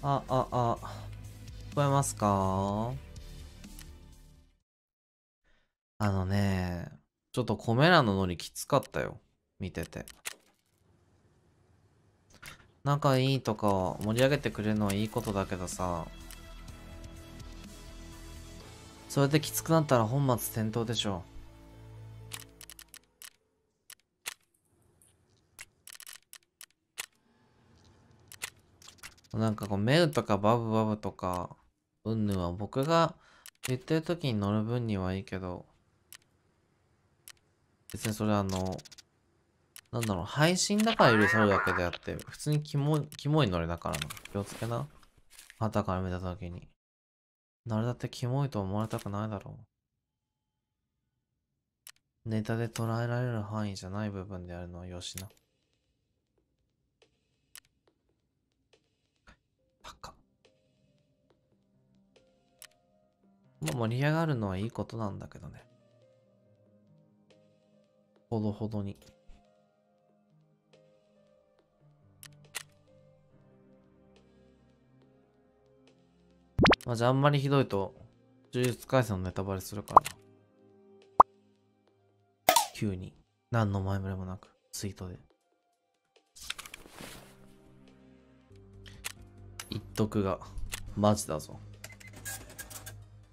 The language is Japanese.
聞こえますか？ちょっとコメ欄のノリきつかったよ。見てて。仲いいとか盛り上げてくれるのはいいことだけどさ、それできつくなったら本末転倒でしょ。なんかこう、メウとかバブバブとか、うんぬんは僕が言ってる時に乗る分にはいいけど、別にそれなんだろう、配信だから許されるわけであって、普通にキモいノリだからな。気をつけな。旗から見た時に。誰だってキモいと思われたくないだろう。ネタで捉えられる範囲じゃない部分であるのはよしな。バカ。まあ盛り上がるのはいいことなんだけどね。ほどほどに。まあ、じゃああんまりひどいと、呪術廻戦のネタバレするからな。急に。何の前触れもなく、ツイートで。言っとくが、マジだぞ。